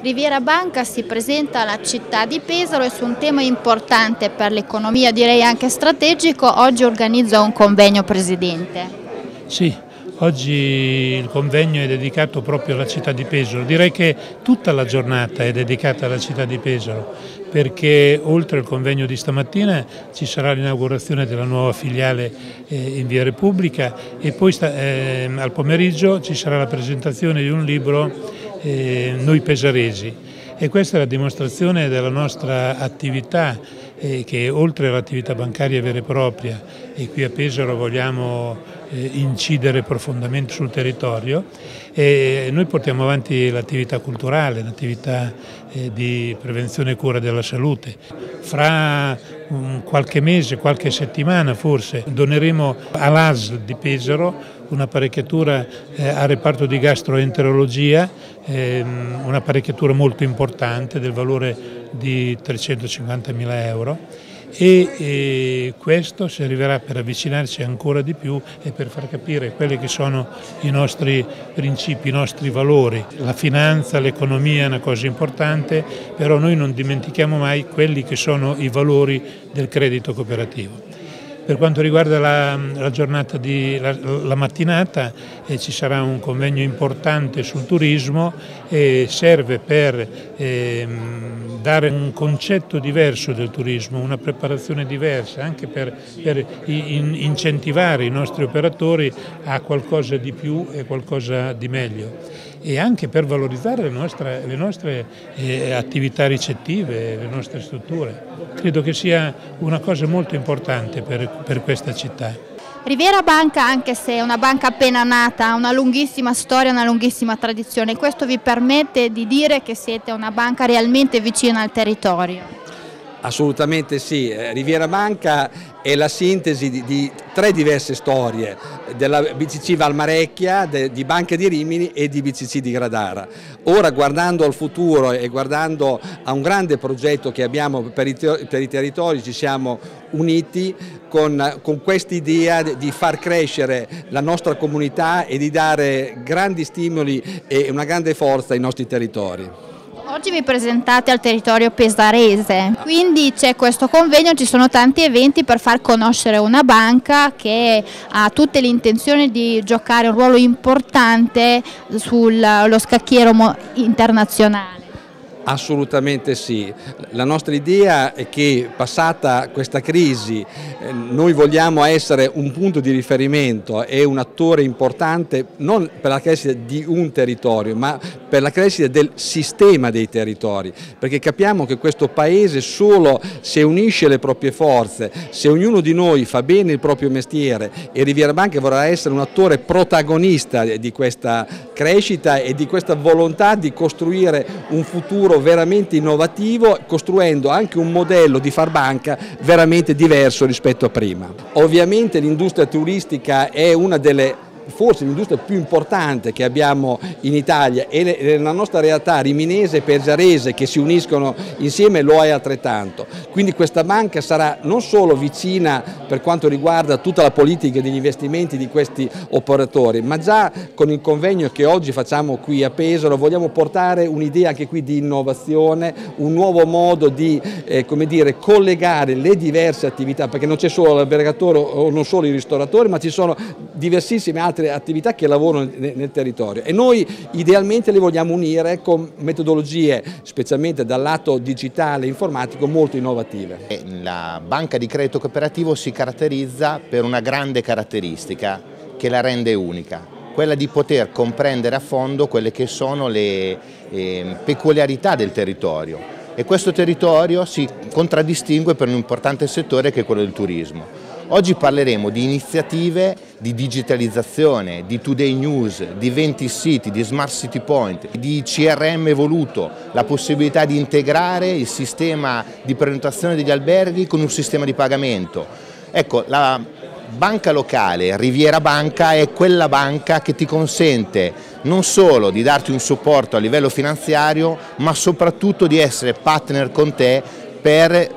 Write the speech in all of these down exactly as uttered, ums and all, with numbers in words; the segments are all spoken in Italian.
Riviera Banca si presenta alla città di Pesaro e su un tema importante per l'economia, direi anche strategico, oggi organizza un convegno, Presidente. Sì, oggi il convegno è dedicato proprio alla città di Pesaro. Direi che tutta la giornata è dedicata alla città di Pesaro, perché oltre al convegno di stamattina ci sarà l'inaugurazione della nuova filiale eh, in via Repubblica e poi sta, eh, al pomeriggio ci sarà la presentazione di un libro, eh, Noi Pesaresi, e questa è la dimostrazione della nostra attività, eh, che oltre all'attività bancaria vera e propria, e qui a Pesaro vogliamo eh, incidere profondamente sul territorio, e noi portiamo avanti l'attività culturale, l'attività eh, di prevenzione e cura della salute. Fra um, qualche mese, qualche settimana forse, doneremo all'A S L di Pesaro un'apparecchiatura eh, a reparto di gastroenterologia, ehm, un'apparecchiatura molto importante del valore di trecentocinquantamila euro. E, e questo servirà per avvicinarci ancora di più e per far capire quelli che sono i nostri principi, i nostri valori. La finanza, l'economia è una cosa importante, però noi non dimentichiamo mai quelli che sono i valori del credito cooperativo. Per quanto riguarda la, la giornata di la, la mattinata, eh, ci sarà un convegno importante sul turismo e serve per eh, dare un concetto diverso del turismo, una preparazione diversa, anche per, per in, incentivare i nostri operatori a qualcosa di più e qualcosa di meglio, e anche per valorizzare le nostre, le nostre eh, attività ricettive, le nostre strutture. Credo che sia una cosa molto importante per, per questa città. Riviera Banca, anche se è una banca appena nata, ha una lunghissima storia, una lunghissima tradizione. Questo vi permette di dire che siete una banca realmente vicina al territorio? Assolutamente sì, Riviera Banca è la sintesi di, di tre diverse storie, della B C C Valmarecchia, de, di Banca di Rimini e di B C C di Gradara. Ora, guardando al futuro e guardando a un grande progetto che abbiamo per i, per i territori, ci siamo uniti con, con quest'idea di far crescere la nostra comunità e di dare grandi stimoli e una grande forza ai nostri territori. Oggi vi presentate al territorio pesarese, quindi c'è questo convegno, ci sono tanti eventi per far conoscere una banca che ha tutte le intenzioni di giocare un ruolo importante sullo scacchiere internazionale. Assolutamente sì, la nostra idea è che passata questa crisi eh, noi vogliamo essere un punto di riferimento e un attore importante non per la crescita di un territorio ma per la crescita del sistema dei territori, perché capiamo che questo Paese solo se unisce le proprie forze, se ognuno di noi fa bene il proprio mestiere, e Riviera Banca vorrà essere un attore protagonista di questa crescita e di questa volontà di costruire un futuro veramente innovativo, costruendo anche un modello di far banca veramente diverso rispetto a prima. Ovviamente l'industria turistica è una delle forse l'industria più importante che abbiamo in Italia, e la nostra realtà riminese e pesarese che si uniscono insieme lo è altrettanto. Quindi questa banca sarà non solo vicina per quanto riguarda tutta la politica degli investimenti di questi operatori, ma già con il convegno che oggi facciamo qui a Pesaro vogliamo portare un'idea anche qui di innovazione, un nuovo modo di eh, come dire, collegare le diverse attività, perché non c'è solo l'albergatore o non solo i ristoratori, ma ci sono diversissime altre attività che lavorano nel territorio, e noi idealmente le vogliamo unire con metodologie, specialmente dal lato digitale e informatico, molto innovative. La banca di credito cooperativo si caratterizza per una grande caratteristica che la rende unica, quella di poter comprendere a fondo quelle che sono le eh, peculiarità del territorio, e questo territorio si contraddistingue per un importante settore che è quello del turismo. Oggi parleremo di iniziative di digitalizzazione, di Today News, di venti siti, di Smart City Point, di C R M evoluto, la possibilità di integrare il sistema di prenotazione degli alberghi con un sistema di pagamento. Ecco, la banca locale, Riviera Banca, è quella banca che ti consente non solo di darti un supporto a livello finanziario, ma soprattutto di essere partner con te per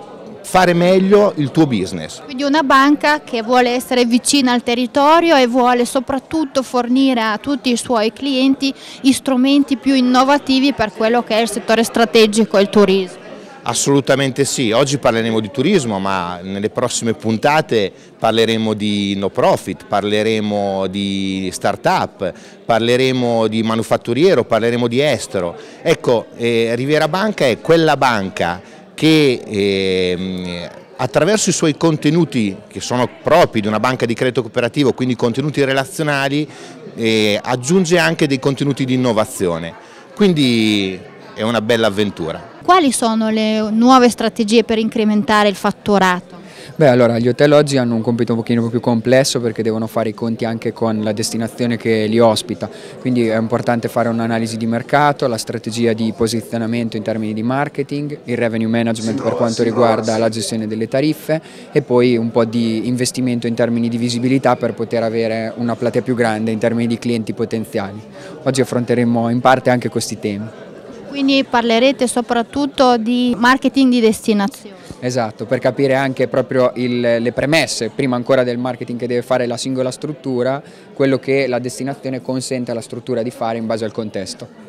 fare meglio il tuo business. Quindi una banca che vuole essere vicina al territorio e vuole soprattutto fornire a tutti i suoi clienti gli strumenti più innovativi per quello che è il settore strategico e il turismo. Assolutamente sì, oggi parleremo di turismo, ma nelle prossime puntate parleremo di no profit, parleremo di start-up, parleremo di manufatturiero, parleremo di estero. Ecco, eh, Riviera Banca è quella banca che eh, attraverso i suoi contenuti, che sono propri di una banca di credito cooperativo, quindi contenuti relazionali, eh, aggiunge anche dei contenuti di innovazione. Quindi è una bella avventura. Quali sono le nuove strategie per incrementare il fatturato? Beh, allora gli hotel oggi hanno un compito un pochino più complesso perché devono fare i conti anche con la destinazione che li ospita, quindi è importante fare un'analisi di mercato, la strategia di posizionamento in termini di marketing, il revenue management per quanto riguarda la gestione delle tariffe e poi un po' di investimento in termini di visibilità per poter avere una platea più grande in termini di clienti potenziali. Oggi affronteremo in parte anche questi temi. Quindi parlerete soprattutto di marketing di destinazione. Esatto, per capire anche proprio il, le premesse, prima ancora del marketing che deve fare la singola struttura, quello che la destinazione consente alla struttura di fare in base al contesto.